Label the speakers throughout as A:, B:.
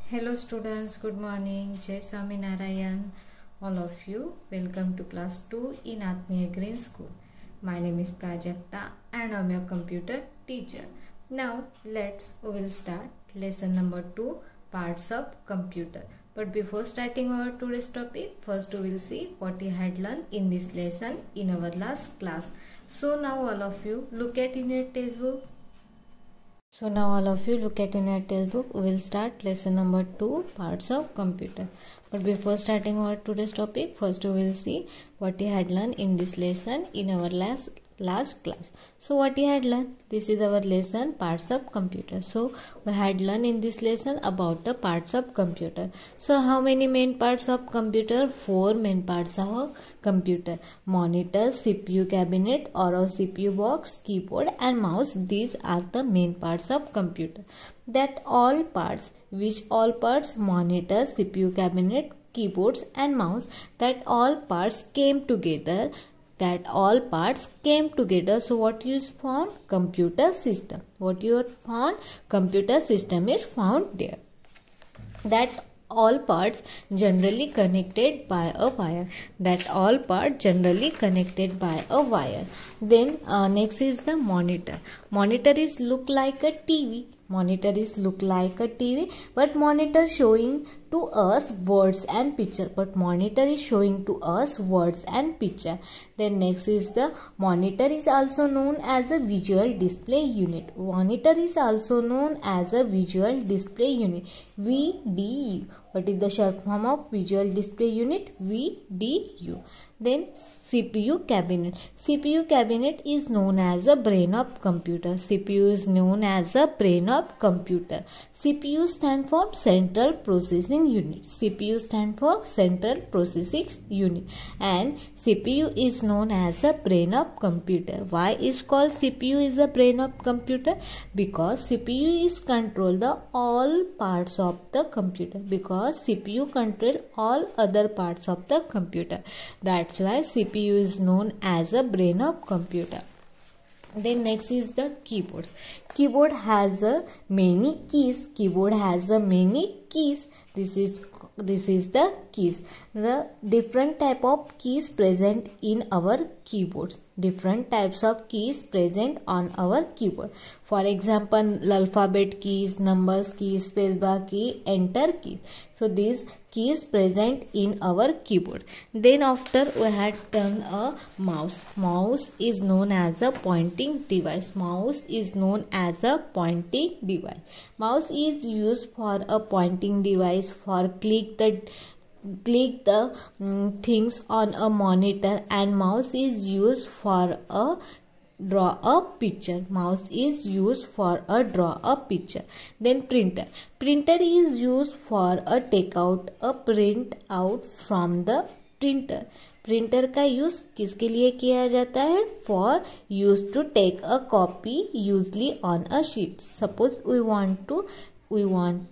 A: Hello students, good morning. Jai Swami Narayan. All of you, welcome to class 2 in Atmiya Green School. My name is Prajakta and I am your computer teacher. Now we will start lesson number 2, parts of computer. But before starting our today's topic, first we will see what we had learned in this lesson in our last class. So now all of you look at in your textbook. So now all of you look at in your textbook. We will start lesson number 2, parts of computer. But before starting our today's topic, first we will see what we had learned in this lesson in our last class. So what we had learned, this is our lesson, parts of computer. So we had learned in this lesson about the parts of computer. So how many main parts of computer? 4 main parts of computer: monitor, CPU cabinet or a CPU box, keyboard and mouse. These are the main parts of computer. That all parts, monitor, CPU cabinet, keyboards and mouse, that all parts came together. So what you found? Computer system. What you found? Computer system is found there. That all parts generally connected by a wire. Then next is the monitor. Monitor is look like a TV. But monitor showing to us words and picture. Then next is the monitor is also known as a visual display unit. VDU. What is the short form of visual display unit? VDU. Then CPU cabinet. CPU cabinet is known as a brain of computer. CPU stand for central processing unit. And CPU is known as a brain of computer. Why is called CPU is a brain of computer? Because CPU is control the all parts of the computer. Because CPU control all other parts of the computer. That's why CPU is known as a brain of computer. Then next is the keyboards. Keyboard has many keys. This is the keys. The different type of keys present in our keyboards. Different types of keys present on our keyboard. For example, alphabet keys, numbers keys, spacebar key, enter keys. So these keys present in our keyboard. Then after we had done a mouse. Mouse is known as a pointing device. Mouse is used for a pointing device, for click the things on a monitor, and mouse is used for a draw a picture. Then printer. Printer is used for a take out a print out from the printer. Printer का use किसके लिए किया जाता है? For use to take a copy usually on a sheet. Suppose we want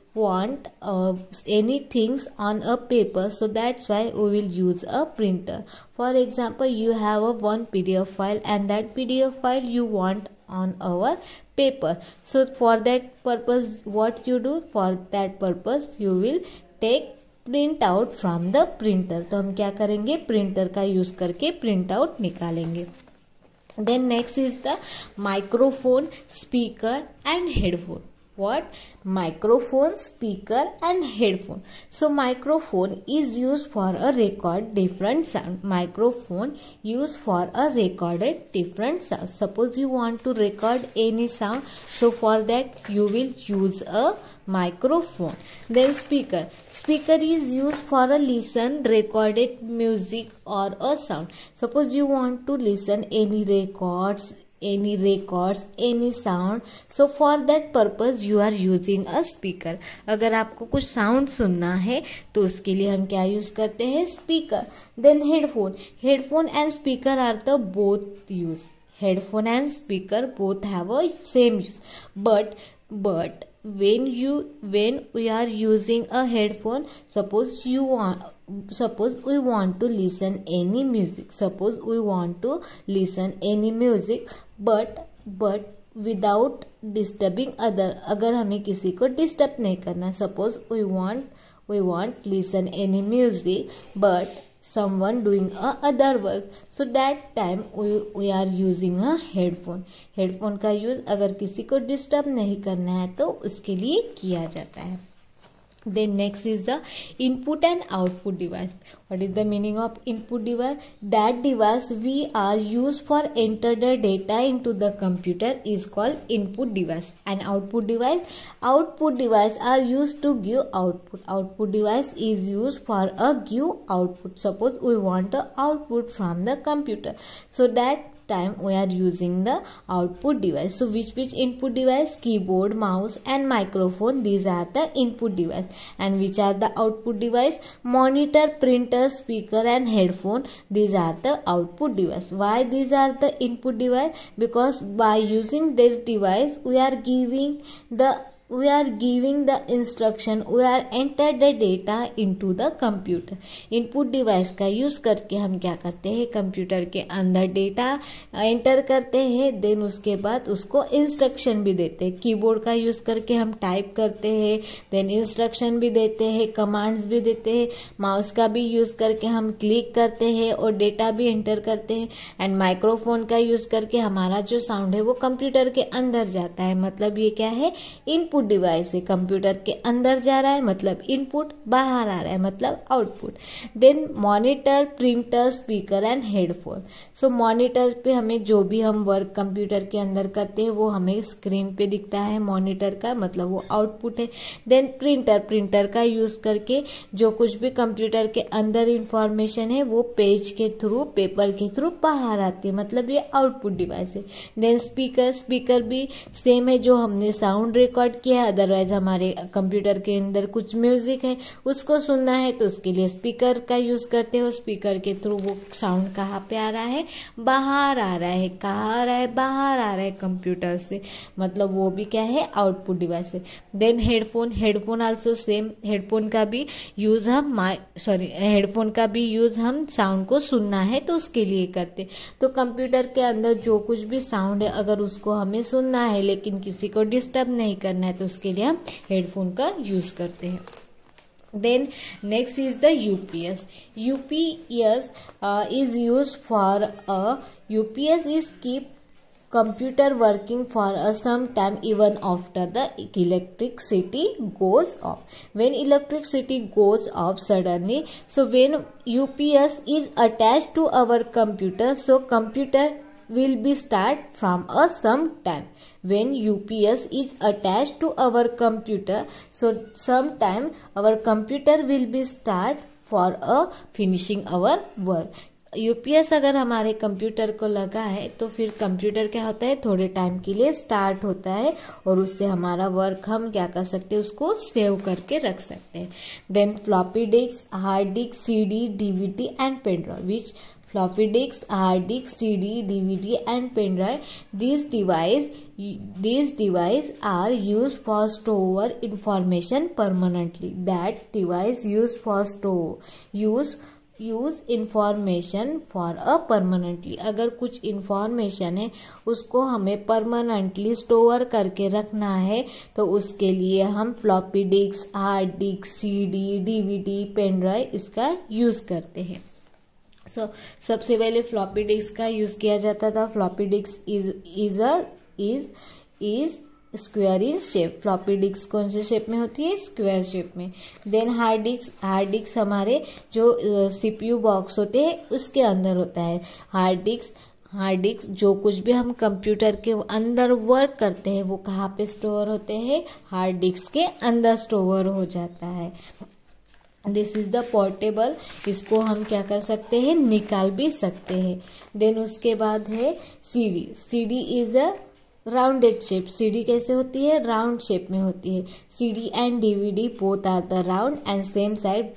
A: any things on a paper, so that's why we will use a printer. For example, you have one PDF file and that PDF file you want on our paper. So for that purpose, what you do? For that purpose you will take print out from the printer. तो हम क्या करेंगे? Printer का use करके print out निकालेंगे. Then next is the microphone, speaker and headphone. What? Microphone, speaker and headphone. So microphone is used for a record different sound. Suppose you want to record any sound, so for that you will use a microphone. Then speaker. Speaker is used for a listen recorded music or a sound. Suppose you want to listen any records, any sound, so for that purpose you are using a speaker. अगर आपको कुछ sound सुनना है तो उसके लिए हम क्या यूज करते हैं? Speaker. Then headphone and speaker are the both use. Headphone and speaker both have a same use, but when we are using a headphone, suppose we want to listen any music, but without disturbing other, अगर हमें किसी को disturb नहीं करना. Suppose we want listen any music but someone doing a other work, so that time we are using a headphone. Headphone का use अगर किसी को डिस्टर्ब नहीं करना है तो उसके लिए किया जाता है. Then next is the input and output device. What is the meaning of input device? That device we are used for enter the data into the computer is called input device. And output device are used to give output. Output device is used for a give output. Suppose we want a output from the computer, so that time we are using the output device. So which input device? Keyboard, mouse and microphone, these are the input device. And which are the output device? Monitor, printer, speaker and headphone, these are the output device. Why these are the input device? Because by using this device we are giving the instruction, we are enter the data into the computer. Input device का use करके हम क्या करते हैं, computer के अंदर data enter करते हैं, देन उसके बाद उसको इंस्ट्रक्शन भी देते हैं. कीबोर्ड का यूज करके हम टाइप करते हैं, देन इंस्ट्रक्शन भी देते हैं, कमांड्स भी देते हैं. माउस का भी यूज करके हम क्लिक करते हैं और डेटा भी एंटर करते हैं. एंड माइक्रोफोन का यूज करके हमारा जो साउंड है वो कंप्यूटर के अंदर जाता है. मतलब ये क्या है, इनपुट डिवाइस है. कंप्यूटर के अंदर जा रहा है मतलब इनपुट, बाहर आ रहा है मतलब output. Then monitor, printer, speaker and headphone. So monitor पे हमें जो भी हम वर्क कंप्यूटर के अंदर करते हैं वो हमें स्क्रीन पे दिखता है. मॉनिटर का मतलब वो आउटपुट है. देन प्रिंटर का यूज करके जो कुछ भी कंप्यूटर के अंदर इंफॉर्मेशन है वो पेज के थ्रू, पेपर के थ्रू बाहर आती है, मतलब ये आउटपुट डिवाइस है. देन स्पीकर भी सेम है, जो हमने साउंड रिकॉर्ड किया है. अदरवाइज हमारे कंप्यूटर के अंदर कुछ म्यूजिक है उसको सुनना है तो उसके लिए स्पीकर का यूज करते हो. स्पीकर के थ्रू वो साउंड कहाँ पे आ रहा है, बाहर आ रहा है. कहाँ आ रहा है, बाहर आ रहा है कंप्यूटर से, मतलब वो भी क्या है, आउटपुट डिवाइस है. Then headphone also same. Headphone का भी यूज हम साउंड को सुनना है तो उसके लिए करते. तो कंप्यूटर के अंदर जो कुछ भी साउंड है अगर उसको हमें सुनना है लेकिन किसी को डिस्टर्ब नहीं करना है तो उसके लिए हम हेडफोन का यूज करते हैं. Then next is the UPS. UPS is used for UPS is keep computer working for some time even after the electricity goes off. When electricity goes off suddenly, so when UPS is attached to our computer, so computer will be start from some time. When UPS is attached to our computer, so sometime our computer will be start for finishing our work. UPS अगर हमारे computer को लगा है तो फिर computer क्या होता है, थोड़े टाइम के लिए स्टार्ट होता है और उससे हमारा वर्क हम क्या कर सकते हैं, उसको सेव करके रख सकते हैं. Then floppy disk, hard disk, CD, DVD and pen drive. Which floppy disk, hard disk, CD, DVD and pen drive. These device are used for store information permanently. That device used for use information for permanently. अगर कुछ information है उसको हमें permanently store करके रखना है तो उसके लिए हम floppy disk, hard disk, CD, DVD, pen drive इसका यूज करते हैं. सबसे पहले फ्लॉपी डिस्क का यूज किया जाता था. Floppy disk is square in shape. Floppy disk कौन से शेप में होती है, स्क्वायर शेप में. देन हार्ड डिस्क हमारे जो सीपीयू बॉक्स होते हैं उसके अंदर होता है. हार्ड डिस्क जो कुछ भी हम कंप्यूटर के अंदर वर्क करते हैं वो कहाँ पे स्टोर होते हैं, हार्ड डिस्क के अंदर स्टोर हो जाता है. This is the portable. इसको हम क्या कर सकते हैं, निकाल भी सकते हैं. देन उसके बाद है CD is the rounded shape. CD कैसे होती है, राउंड शेप में होती है. CD and DVD both are the round and same side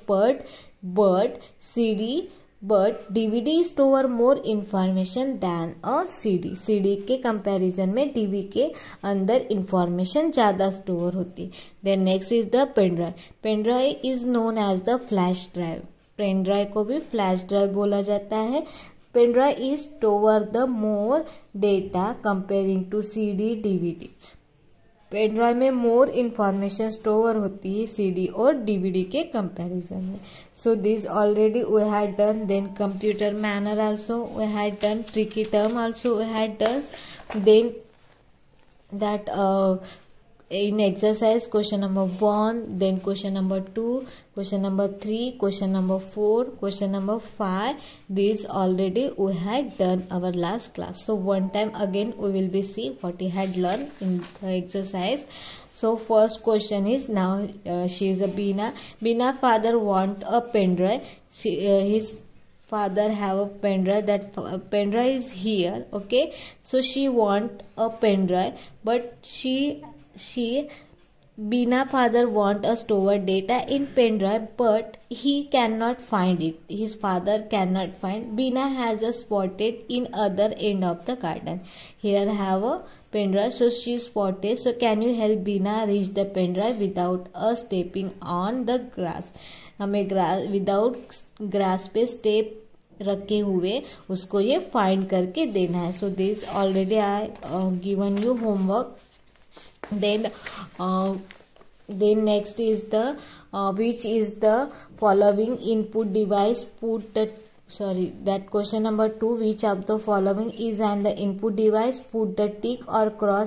A: but DVD store more information than a CD. CD के कंपैरिजन में डीवी के अंदर इंफॉर्मेशन ज्यादा स्टोर होती है. Then next is the pen drive. Pen drive is known as the flash drive. Pen drive को भी flash drive बोला जाता है. Pen drive is store the more data comparing to CD, DVD. Pen drive में more information store होती है CD और DVD के कंपैरिजन में. So this already we had done. Then computer manner also we had done. Tricky term also we had done. Then that in exercise question number 1, then question number 2, question number 3, question number 4, question number 5, these already we had done our last class. So one time again we will be see what we had learned in the exercise. So first question is, now she is a Bina father want a pen drive. His father have a pen drive. That pen drive is here. Okay, so she want a pen drive, but she Bina father want a store data in pen drive, but he cannot find it. His father cannot find. Bina has a spotted in other end of the garden. Here have a pen drive, so she spotted. So can you help Bina reach the pen drive without us stepping on the grass? हमें without grass पे step रखे हुए उसको ये find करके देना है. So this already I given you homework. Then next is the which is the following input device that question number 2, which of the following is an the input device? Put the tick or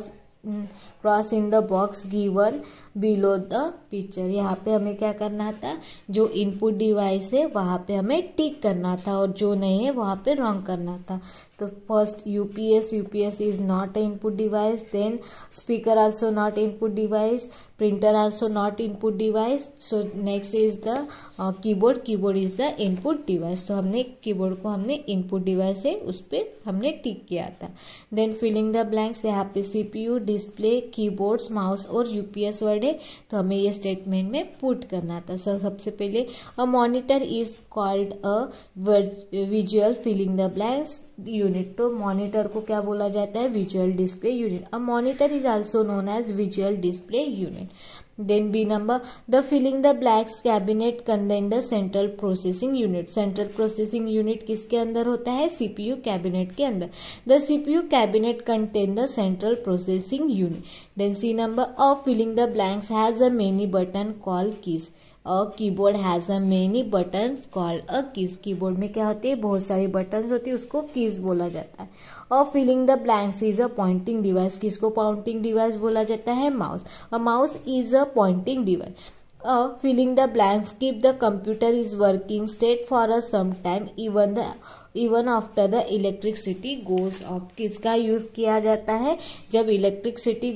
A: cross in the box given below the picture. यहाँ पे हमें क्या करना था, जो input device है वहाँ पे हमें टिक करना था और जो नहीं है वहाँ पे रॉन्ग करना था. तो first UPS is not a input device. Then speaker also not input device. Printer also not input device. So next is the keyboard is the input device. तो हमने कीबोर्ड को हमने इनपुट डिवाइस है उस पर हमने टिक किया था. देन फिलिंग द ब्लैंक्स, यहाँ पे सीपीयू, डिस्प्ले, कीबोर्ड्स, माउस और यूपीएस वर्ड है तो हमें ये स्टेटमेंट में पुट करना था. सबसे पहले a monitor is called a visual filling the blanks unit. तो मॉनिटर को क्या बोला जाता है? Visual display unit. A monitor is also known as visual display unit. Then B number, the filling the blanks cabinet contain the central processing unit. Central processing unit किसके अंदर होता है? CPU cabinet के अंदर. The CPU cabinet contain the central processing unit. Then C number, a filling the blanks has a many button called keys. A keyboard has a many buttons called a keys. Keyboard में क्या होती है? बहुत सारी buttons होती है, उसको keys बोला जाता है. और filling the blanks is a pointing device. किसको पॉइंटिंग डिवाइस बोला जाता है? Mouse. A mouse is a pointing device. Filling the blanks keep the computer is working state for a some time even after the electricity goes off. किसका use किया जाता है? जब electricity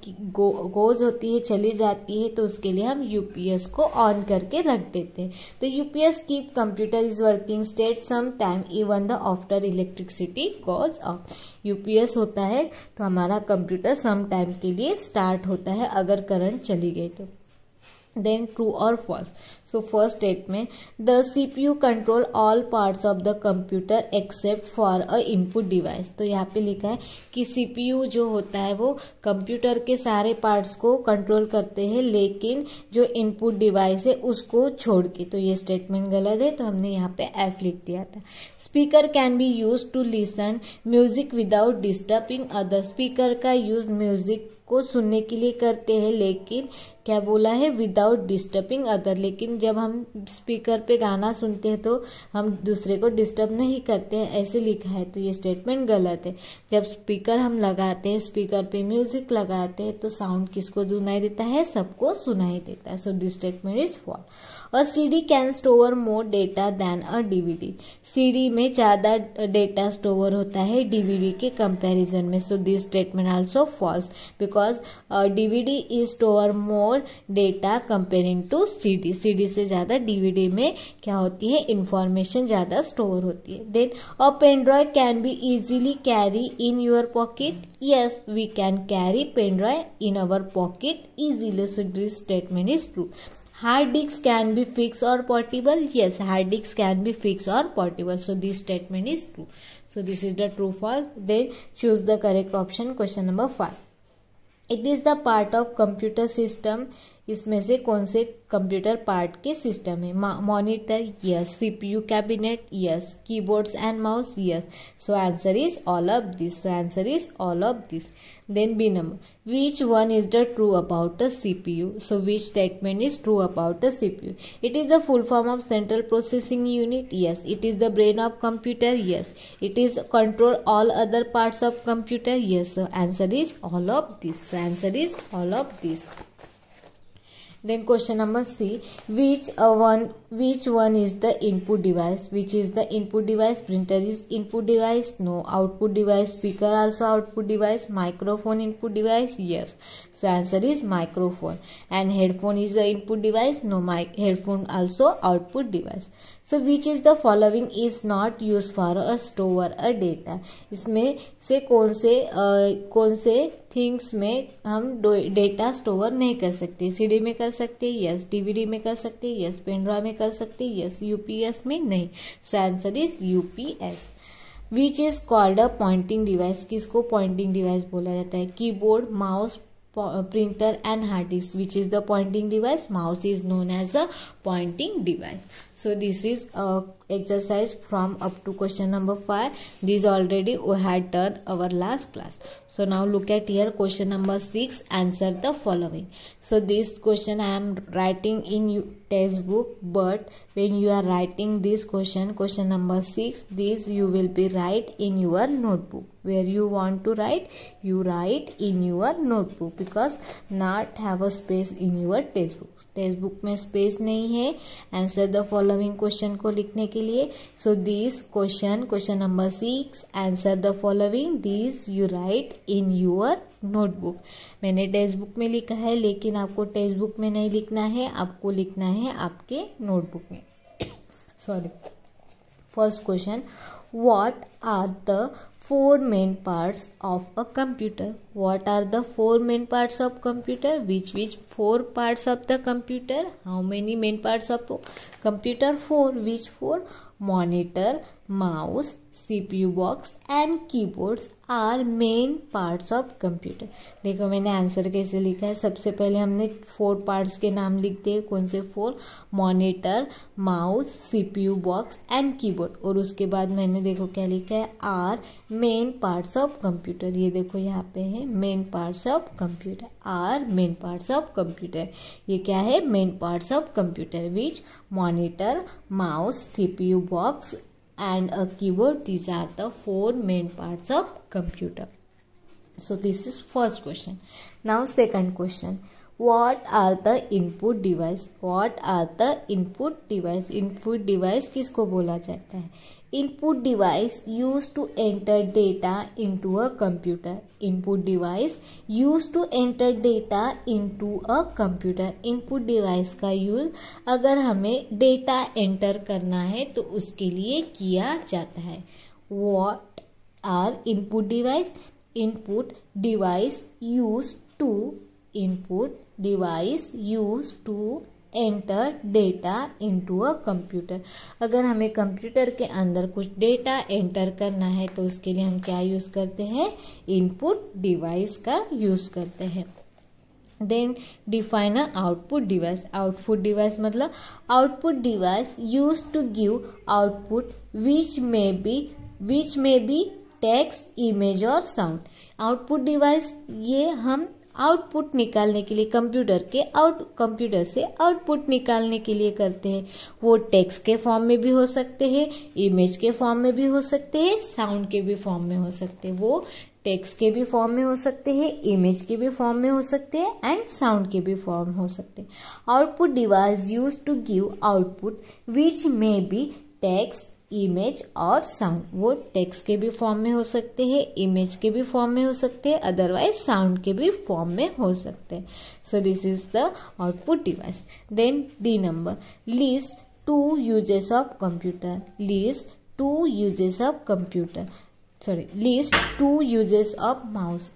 A: goes होती है, चली जाती है, तो उसके लिए हम यूपीएस को ऑन करके रख देते हैं. तो UPS keep computer is working state some time even the after electricity goes off. UPS होता है तो हमारा कंप्यूटर सम टाइम के लिए स्टार्ट होता है अगर करंट चली गई तो. Then true or false. So first statement, the CPU control all parts of the computer except for a input device. तो यहाँ पे लिखा है कि CPU जो होता है वो कंप्यूटर के सारे पार्ट्स को कंट्रोल करते हैं लेकिन जो इनपुट डिवाइस है उसको छोड़ के. तो ये स्टेटमेंट गलत है तो हमने यहाँ पे F लिख दिया था. Speaker can be use to listen music without disturbing other. Speaker का यूज म्यूजिक को सुनने के लिए करते हैं लेकिन क्या बोला है? Without disturbing other. लेकिन जब हम स्पीकर पे गाना सुनते हैं तो हम दूसरे को डिस्टर्ब नहीं करते हैं, ऐसे लिखा है तो ये स्टेटमेंट गलत है. जब स्पीकर हम लगाते हैं, स्पीकर पे म्यूजिक लगाते हैं तो साउंड किसको सुनाई देता है? सबको सुनाई देता है. So this statement is false. A CD can store more data than a DVD. CD में ज्यादा डेटा स्टोर होता है डीवीडी के कंपैरिजन में. So this statement also false because DVD is store more data comparing to CD. CD से ज्यादा DVD में क्या होती है? इंफॉर्मेशन ज्यादा स्टोर होती है. Then a pen drive can be easily carry in your pocket. Yes, we can carry pen drive in our pocket easily. So this statement is true. Hard disk can be fixed or portable. Yes, hard disk can be fixed or portable. So this statement is true. So this is the true false. Then choose the correct option. Question number 5. It is the part of computer system इसमें से कौन से computer part के system है? Monitor, yes. CPU cabinet, yes. Keyboards and mouse, yes. So answer is all of this. So answer is all of this. Then B number, which one is the true about a CPU? So which statement is true about a CPU? It is the full form of central processing unit. Yes. It is the brain of computer. Yes. It is control all other parts of computer. Yes. So answer is all of this. So answer is all of this. Then question number C, which one is the input device? Which is the input device? Printer is input device? No. Output device? Speaker also output device? Microphone input device? Yes. So answer is microphone. And headphone is the input device? No. Headphone also output device. So which is the following is not used for a store a data? इसमें से कौन से things में हम data store नहीं कर सकते? CD में कर सकते, यस. DVD में कर सकते, यस. पेन ड्राइव में कर सकते, यस. UPS में नहीं. So answer is UPS. Which is called a pointing device? किसको पॉइंटिंग डिवाइस बोला जाता है? Keyboard, mouse, printer and hard disk. Which is the pointing device? Mouse is known as a pointing device. So this is exercise from up to question number 5. This already we had done our last class. So now look at here question number 6. Answer the following. So this question I am writing in textbook, but when you are writing this question number 6, this you will be write in your notebook. Where you want to write, you write in your notebook, because not have a space in your textbook. textbook में space नहीं है answer the following question को लिखने के लिए. So this question number 6, answer the following. This you write in your notebook. मैंने text book में लिखा है, लेकिन आपको टेक्स्ट बुक में नहीं लिखना है, आपको लिखना है आपके नोटबुक में. Sorry. First question, what are the 4 main parts of a computer? What are the 4 main parts of computer? Which 4 parts of the computer? How many main parts of computer? 4. Which 4? Monitor, mouse, CPU box and keyboards are main parts of computer. देखो मैंने answer कैसे लिखा है. सबसे पहले हमने 4 parts के नाम लिख दिए. कौन से 4? Monitor, mouse, CPU box and keyboard. और उसके बाद मैंने देखो क्या लिखा है, are main parts of computer. ये देखो यहाँ पे है main parts of computer. Are main parts of computer. ये क्या है? Main parts of computer. Which? Monitor, mouse, CPU box and a keyboard. These are the 4 main parts of computer. So this is first question. Now second question, what are the input device? What are the input device? Input device किसको बोला जाता है? Input device used to enter data into a computer. Input device used to enter data into a computer. Input device का use अगर हमें data enter करना है तो उसके लिए किया जाता है. What are input device? Input device used to enter data into a computer. अगर हमें कंप्यूटर के अंदर कुछ डेटा एंटर करना है तो उसके लिए हम क्या यूज करते हैं? इनपुट डिवाइस का यूज करते हैं. Then define a output device. Output device मतलब output device use to give output which may be text, image और साउंड. आउटपुट डिवाइस ये हम आउटपुट निकालने के लिए कंप्यूटर से आउटपुट निकालने के लिए करते हैं. वो टेक्स्ट के फॉर्म में भी हो सकते हैं, इमेज के फॉर्म में भी हो सकते हैं, साउंड के भी फॉर्म में हो सकते हैं. वो टेक्स्ट के भी फॉर्म में हो सकते हैं, इमेज के भी फॉर्म में हो सकते हैं एंड साउंड के भी फॉर्म हो सकते हैं. Output device use to give output which may be text, image और साउंड. वो टेक्स्ट के भी फॉर्म में हो सकते हैं, इमेज के भी फॉर्म में हो सकते हैं, अदरवाइज साउंड के भी फॉर्म में हो सकते हैं. So this is the output device. Then D number, list 2 uses of computer. List 2 uses of computer. List 2 uses of mouse.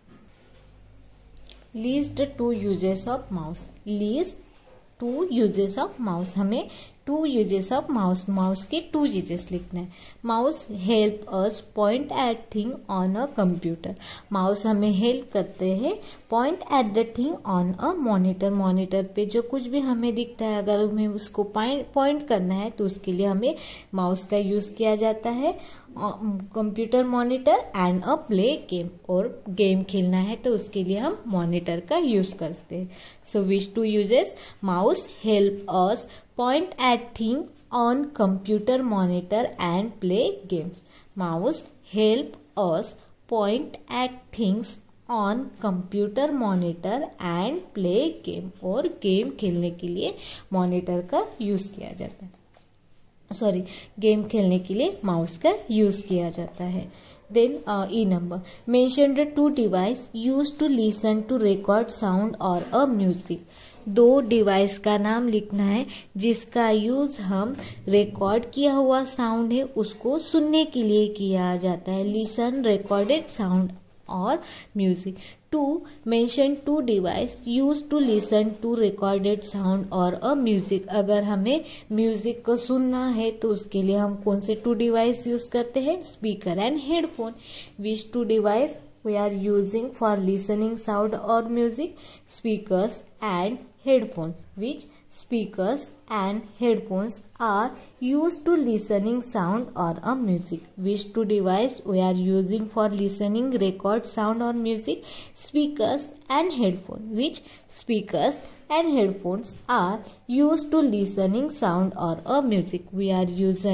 A: List 2 uses of mouse. List 2 uses of mouse. हमें two uses of mouse, mouse के two uses लिखना है। Mouse help us point at thing on a computer, mouse हमें help करते हैं point at the thing on a monitor, monitor पे जो कुछ भी हमें दिखता है अगर हमें उसको पॉइंट करना है तो उसके लिए हमें माउस का यूज किया जाता है। Computer monitor and a play game, और गेम खेलना है तो उसके लिए हम मॉनिटर का यूज करते हैं। So which two uses, mouse help us point at thing on computer monitor and play games, mouse help us point at things on computer monitor and play game, और गेम खेलने के लिए monitor का use किया जाता है, sorry game खेलने के लिए माउस का यूज किया जाता है। Then E number, mention the two device use to listen to record sound और अ म्यूजिक, दो डिवाइस का नाम लिखना है जिसका यूज हम रिकॉर्ड किया हुआ साउंड है उसको सुनने के लिए किया जाता है। लिसन रिकॉर्डेड साउंड और music. Two, mention two device use to listen to recorded sound और अ म्यूजिक, अगर हमें म्यूजिक को सुनना है तो उसके लिए हम कौन से टू डिवाइस यूज करते हैं, speaker and headphone. Which two device we are using for listening sound or music, speakers and headphones, which speakers and headphones are used to listening sound or a music. Which two device we are using for listening record sound or music, speakers and headphone, which speakers and headphones are used to listening sound or a music. We are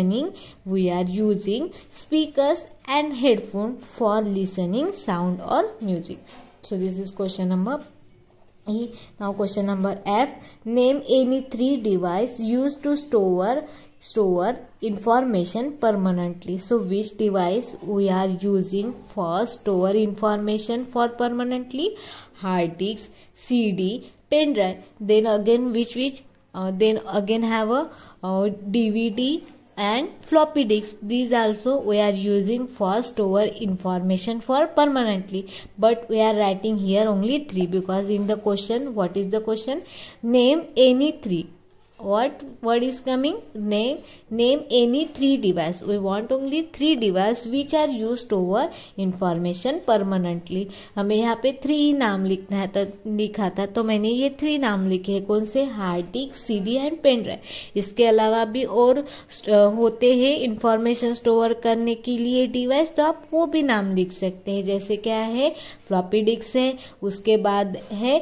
A: using speakers and headphone for listening sound or music. So this is question number E. Now question number F, name any three device used to store information permanently. So which device we are using for store information for permanently, hard disk, CD, pen drive. Then again have a DVD and floppy disk. These also we are using for store information for permanently, but we are writing here only three because in the question, what is the question, name any three, what word is coming, name any three device. We want only three device which are used to store information permanently. हमें यहाँ पे three नाम लिखना है तो लिखा था, तो मैंने ये थ्री नाम लिखे हैं, कौन से, hard disk, CD and pen drive. इसके अलावा भी और होते हैं इंफॉर्मेशन स्टोर करने के लिए डिवाइस, तो आप वो भी नाम लिख सकते हैं, जैसे क्या है, फ्लॉपी डिस्क है, उसके बाद है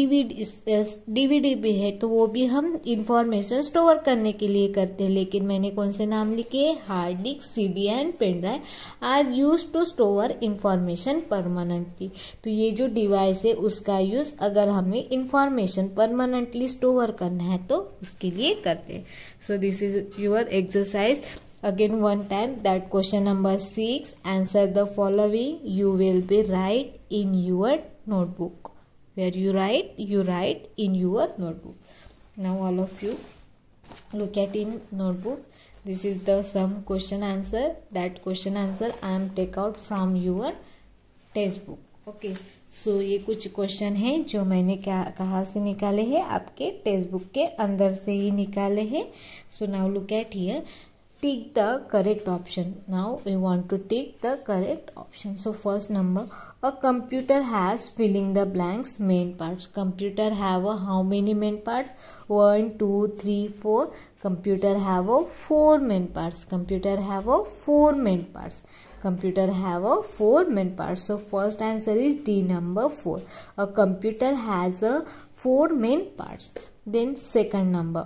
A: डीवीडी भी है, तो वो भी हम इंफॉर्मेशन स्टोर करने के लिए करते हैं। लेकिन मैंने कौन से नाम लिखे, hard disk, CD and pen drive are use to store information permanently. तो ये जो डिवाइस है उसका यूज अगर हमें इंफॉर्मेशन परमानेंटली स्टोर करना है तो उसके लिए करते हैं। So this is your exercise. Again one time, that question number 6, answer the following. You will be write in your notebook. Where you write in your notebook. Now all of you look at in notebook. This is the some question answer. That question answer I am take out from your textbook. Okay. So ये कुछ question है जो मैंने कहाँ से निकाले हैं, आपके टेक्स्ट बुक के अंदर से ही निकाले हैं. So now look at here. Tick the correct option. Now we want to tick the correct option. So first number, a computer has filling the blanks main parts. Computer have a how many main parts? 1, 2, 3, 4. Computer have a 4 main parts. Computer have a 4 main parts. Computer have a 4 main parts. So first answer is D number 4. A computer has a 4 main parts. Then second number,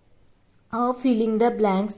A: filling the blanks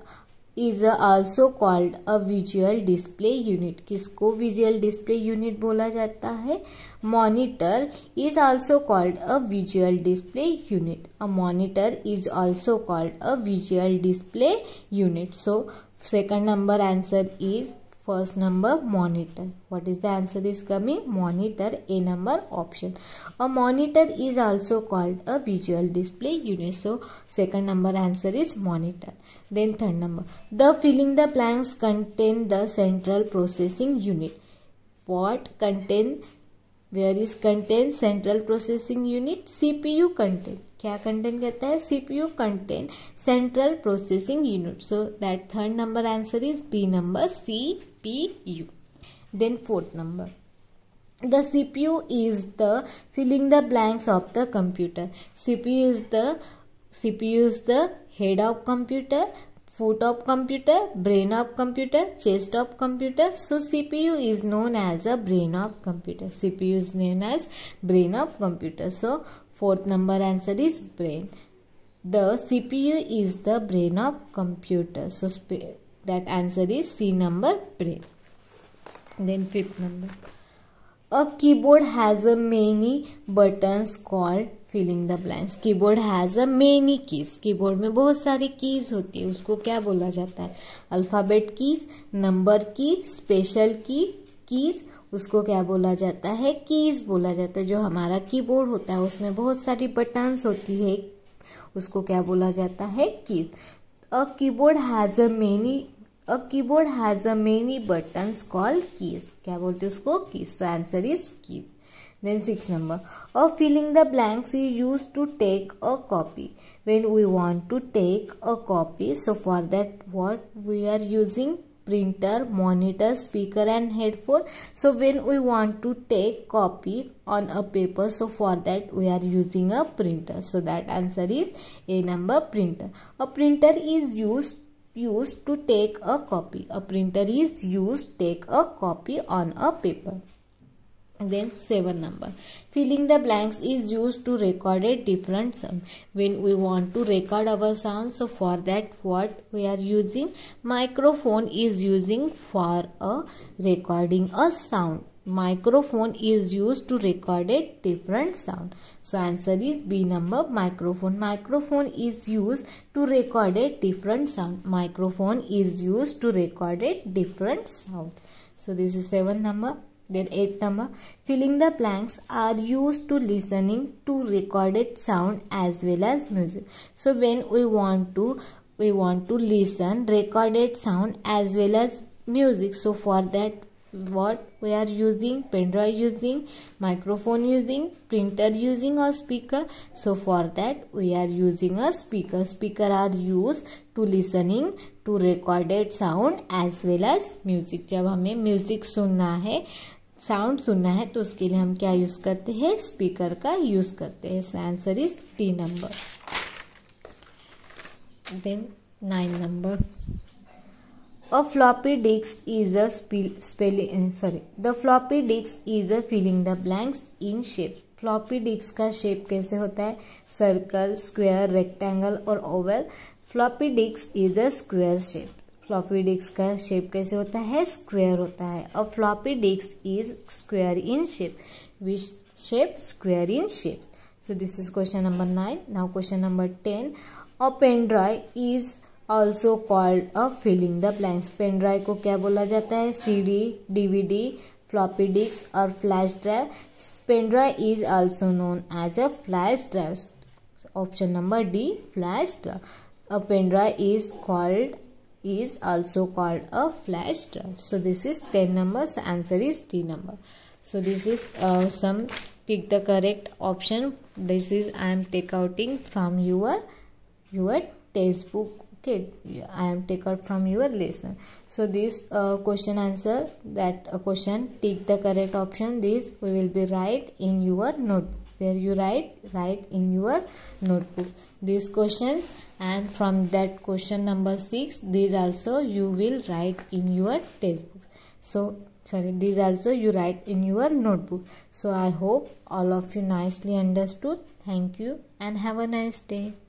A: is also called a visual display unit. किसको visual display unit बोला जाता है? Monitor is also called a visual display unit. A monitor is also called a visual display unit. So second number answer is first number, monitor. What is the answer is coming? Monitor, A number option. A monitor is also called a visual display unit. So second number answer is monitor. Then third number, the filling the blanks contain the central processing unit. What contain? Where is contain central processing unit? CPU contain. क्या contain करता है? CPU contain central processing unit. So that third number answer is B number CPU. Then fourth number, the CPU is the filling the blanks of the computer. CPU is the head of computer, foot of computer, brain of computer, chest of computer. So CPU is known as a brain of computer. CPU is known as brain of computer. So fourth number answer is brain. The CPU is the brain of computer. So that answer is C number, brain. Then fifth number, a keyboard has a many buttons called filling the blanks. Keyboard has a many keys. Keyboard में बहुत सारी keys होती है, उसको क्या बोला जाता है? Alphabet keys, number key, special key, keys, उसको क्या बोला जाता है? कीज बोला जाता है. जो हमारा कीबोर्ड होता है उसमें बहुत सारी बटन्स होती है, उसको क्या बोला जाता है? Keys. A keyboard has a many buttons called keys. क्या बोलते हैं उसको? keys. So answer is keys. Then sixth number, a filling the blanks is used to take a copy. When we want to take a copy, so for that what we are using? Printer, monitor, speaker and headphone. So when we want to take copy on a paper, so for that we are using a printer. So that answer is A number, printer. A printer is used to take a copy. A printer is used to take a copy on a paper. Then 7 number, filling the blanks is used to record a different sound. When we want to record our sound, so for that what we are using? Microphone is using for a recording a sound. Microphone is used to record a different sound. So answer is B number, microphone. Microphone is used to record a different sound. Microphone is used to record a different sound. So this is 7 number. Then 8 number, filling the blanks are used to listening to recorded sound as well as music. So when we want to listen recorded sound as well as music, so for that what we are using? Pen drive using, microphone using, printer using or speaker. So for that we are using a speaker. Speaker are used to listening to recorded sound as well as music. जब हमें music सुनना है, sound सुनना है, तो उसके लिए हम क्या यूज करते हैं? स्पीकर का यूज करते हैं. So answer is D number. Then 9 number, a floppy disk is a the floppy disk is a filling the blanks in shape. Floppy disk का शेप कैसे होता है? सर्कल, स्क्वायर, रेक्टेंगल और oval. Floppy disk is a square shape. Floppy disk का shape कैसे होता है? Square होता है. A floppy disk is square in shape. Which shape? Square in shape. So this is question number 9. Now question number 10. A pen drive is also called a filling the blanks. Pen drive को क्या बोला जाता है? CD, DVD, floppy disk और flash drive. Pen drive is also known as a flash drive. Option number D, flash drive. A pen drive is also called a flash drive. So this is 10 numbers. So answer is D number. So this is some pick the correct option. This is I am take outing from your textbook. Okay, I am take out from your lesson. So this question answer, that question tick the correct option. This we will be write in your notebook. Where you write in your notebook this question, and from that question number 6, these also you will write in your textbook. So sorry, these also you write in your notebook. So I hope all of you nicely understood. Thank you and have a nice day.